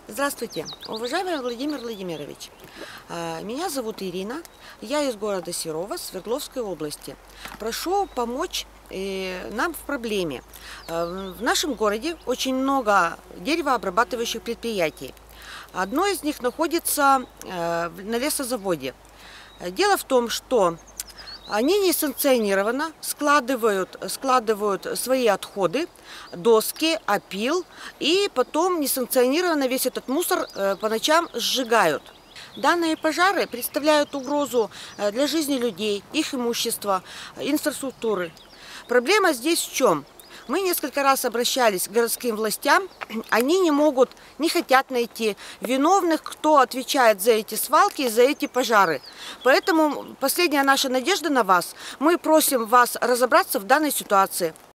Здравствуйте, уважаемый Владимир Владимирович. Меня зовут Ирина, я из города Серова, Свердловской области. Прошу помочь нам в проблеме. В нашем городе очень много деревообрабатывающих предприятий. Одно из них находится на лесозаводе. Дело в том, что они несанкционированно складывают свои отходы, доски, опил, и потом несанкционированно весь этот мусор по ночам сжигают. Данные пожары представляют угрозу для жизни людей, их имущества, инфраструктуры. Проблема здесь в чем? Мы несколько раз обращались к городским властям, они не хотят найти виновных, кто отвечает за эти свалки, за эти пожары. Поэтому последняя наша надежда на вас. Мы просим вас разобраться в данной ситуации.